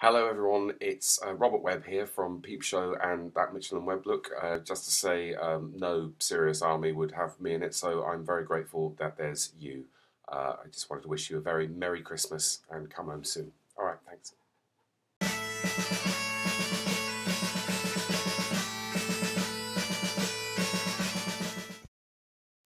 Hello everyone, it's Robert Webb here from Peep Show and that Mitchell and Webb look. Just to say, no serious army would have me in it, so I'm very grateful that there's you. I just wanted to wish you a very Merry Christmas and come home soon.